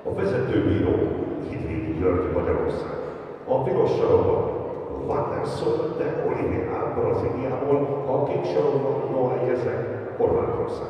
A vezetőbíró Hidvégi György Magyarország. A piros sarokban Wanderson de Oliveira Brazíliából, a kék sarokban Noah Jezek Horvátország.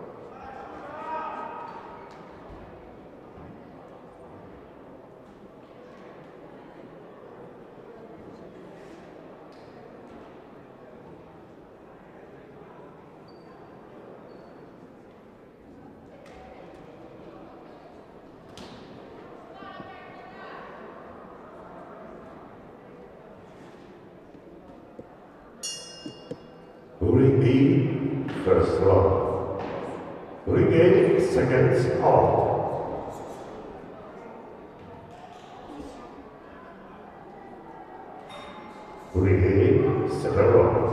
Ring B, first round. Ring A, seconds out. Ring A, second round.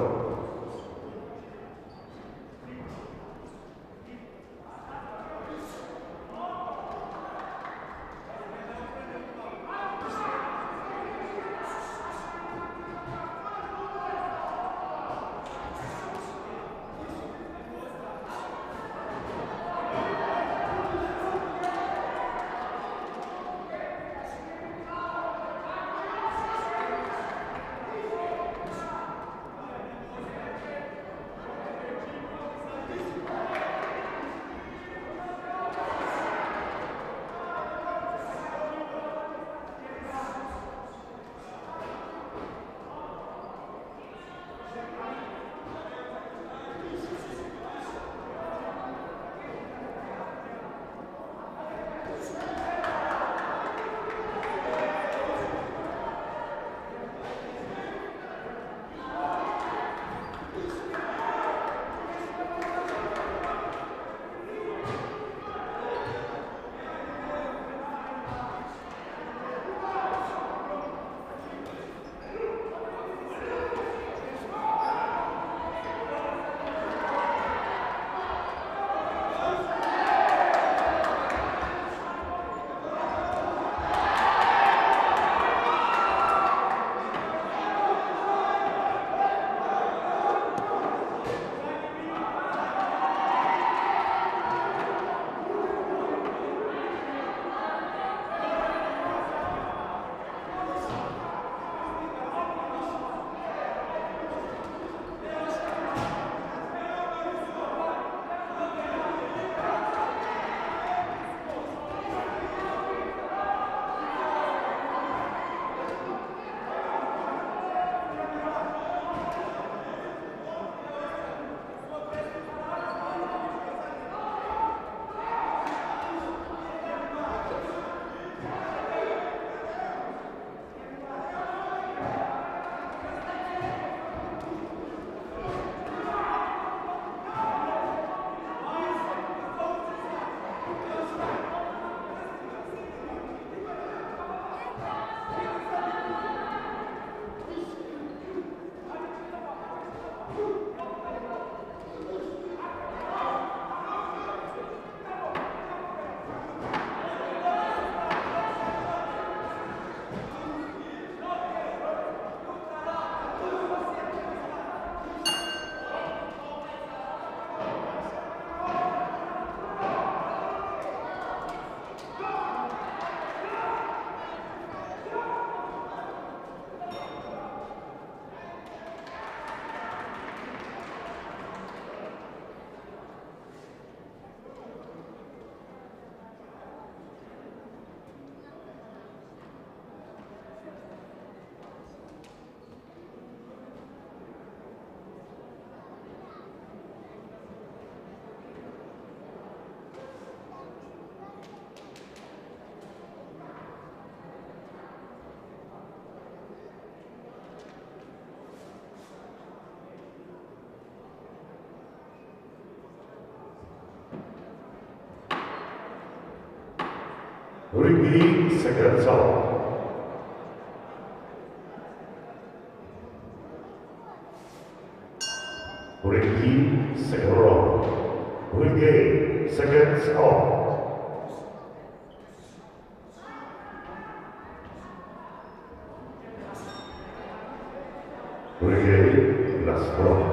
Ring B, seconds out. Ring B, second round. Ring A, seconds out. Ring A, last round.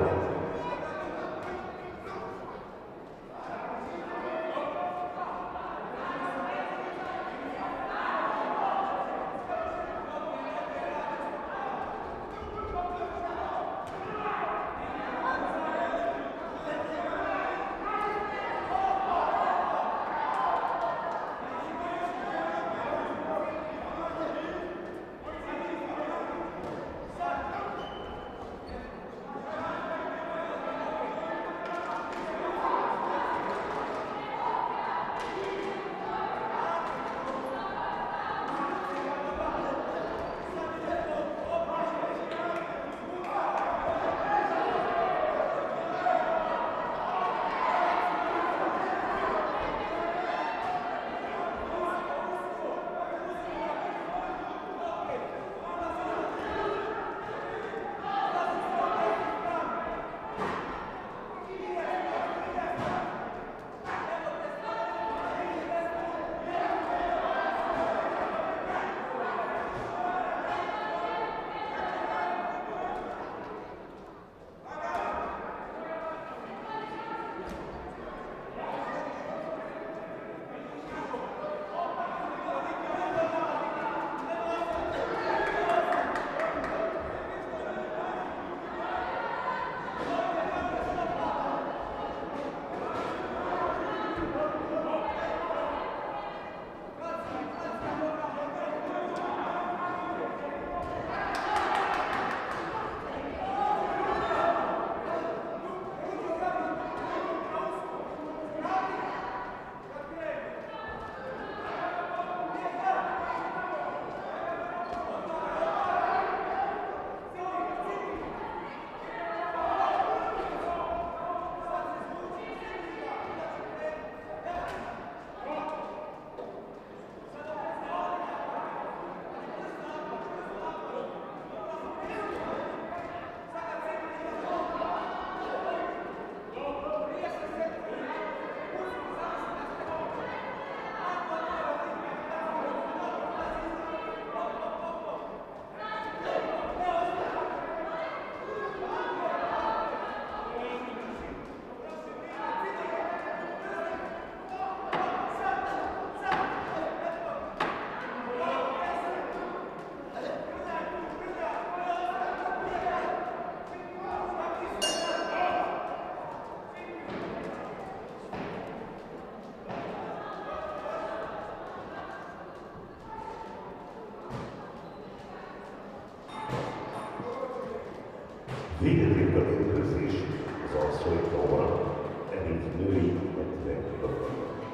Végezik a mérkőzés az asszonytóval, elég női 70 kg.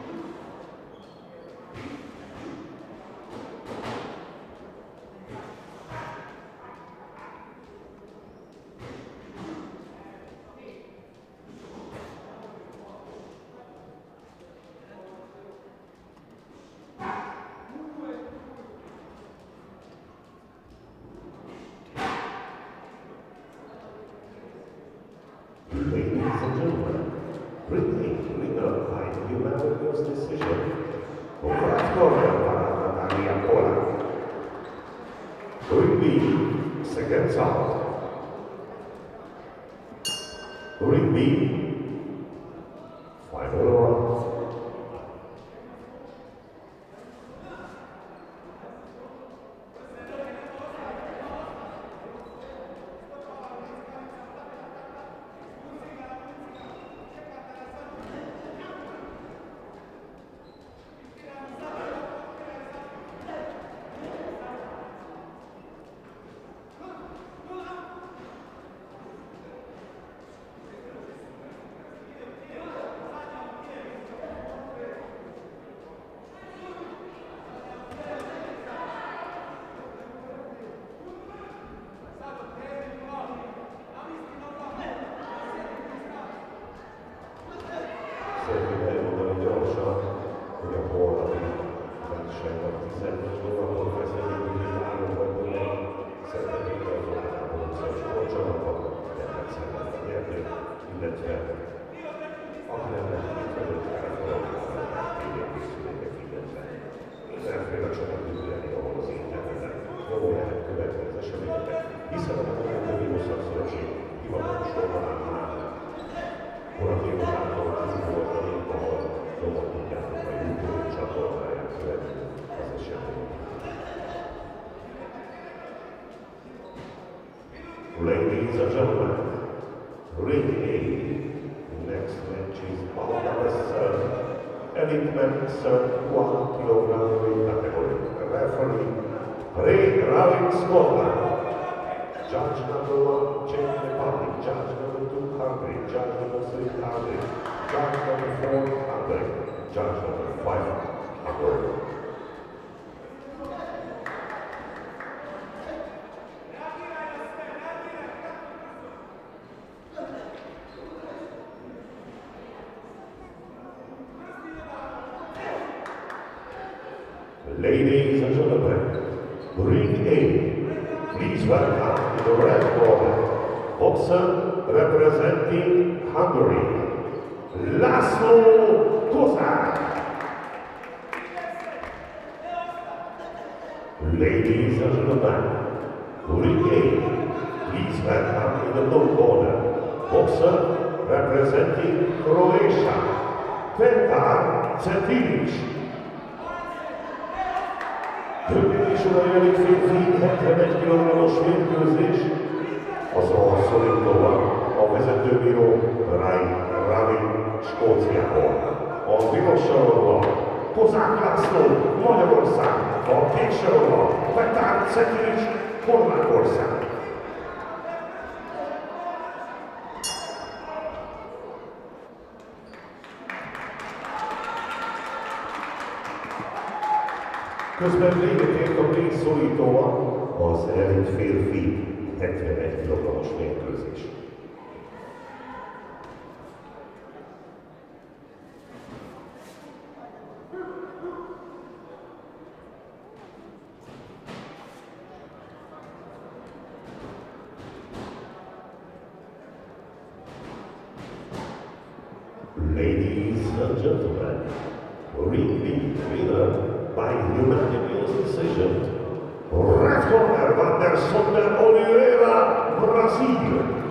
Ladies and gentlemen, Brittany winner by unanimous decision. Congratulations, Natalia Pola. Ring B, seconds out. Ring B, final round. Szeretném elmondani gyorsan, hogy a holnapi versenyben 15-ben akkor kezdődik, hogy 3 vagy 4 szeretnék azonában a sportcsapatban, de meg szeretnék nyerni, illetve aki nem lehet felőtt elfelejteni, tévékészülékek illetve mindenféle csapat ügyelni, ahol az interneten jól lehet követni az eseményeket, hiszen a Magyar Bírószak-szövetség hivatalos oldalán már Koratívozától volt a nép, ahol jobban tudjátok a YouTube csatornáján követni az eseményt. Ladies and gentlemen, Ring A, next match is bout number 7, elite men 31 kg weight category. Referee, Ray Rowling Scotland. Judge number 1, Czech Republic. Judge number 2, Hungary. Judge number 3, Hungary. Judge number 4, Hungary. Judge number 5, Hungary. Ladies and gentlemen, Ring A, please welcome to the red corner, boxer representing Hungary, László Kozák. Ladies and gentlemen, Ring A, please welcome in the blue corner, boxer representing Croatia, Petar Cetinic. Hölgyeim és uraim, elég férfi 71 kg-os mérkőzés, az arszolítóval a vezetőbíró Ravi Skóciából. A piros sarokban Kozák László, Magyarország, a kék sarokban Petar Cetinic, Horvátország. Közben véget ért a pénzszólítóval az elit férfi 71 kg-os mérkőzés. Ladies and gentlemen, Ring B winner by unanimous decision. Red corner, Wanderson de Oliveira, Brazil.